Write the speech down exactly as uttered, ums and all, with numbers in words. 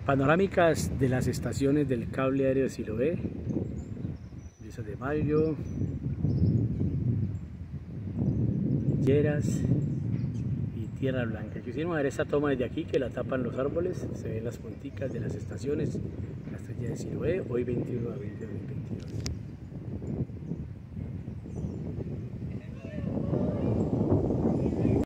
Panorámicas de las estaciones del cable aéreo de Siloé, diez de mayo, Lleras y Tierra Blanca. Quisimos ver esta toma desde aquí, que la tapan los árboles, se ven las punticas de las estaciones, la estrella de Siloé, hoy veintiuno de abril de